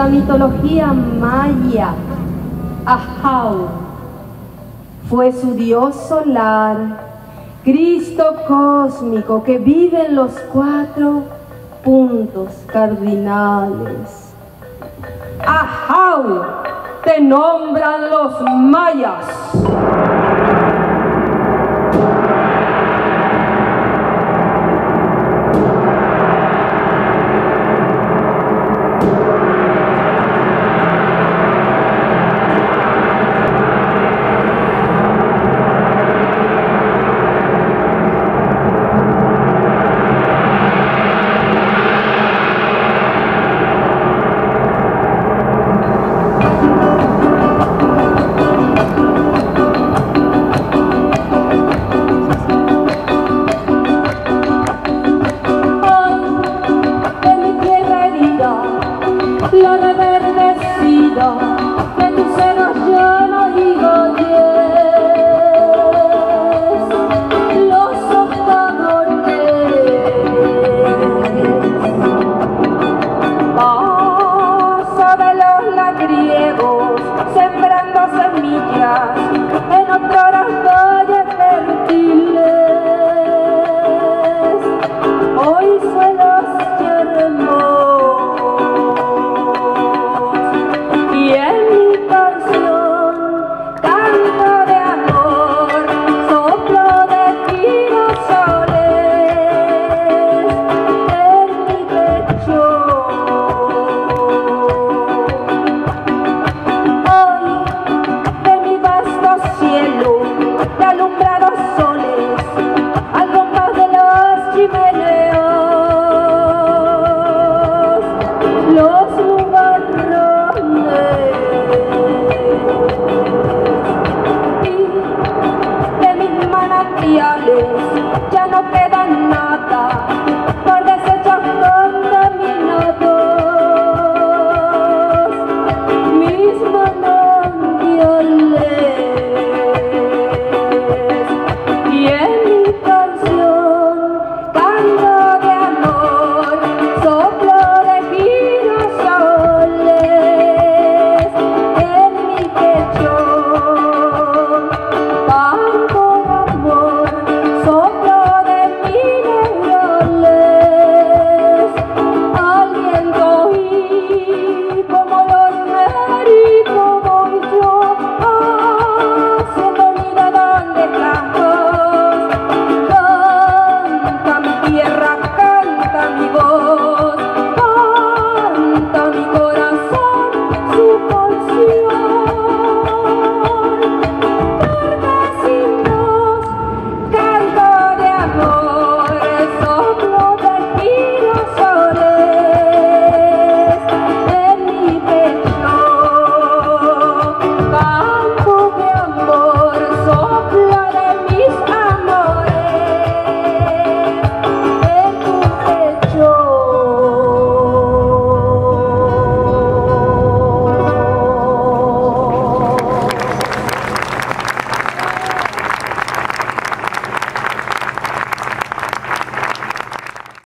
la mitología maya, Ahau fue su dios solar, Cristo cósmico que vive en los 4 puntos cardinales. Ahau te nombran los mayas. La reverdecida de tus senos llenos y goyes, los socavones, paso de los labriegos, sembrando semillas en otros valles fértiles, hoy suelos yermos. Ya no queda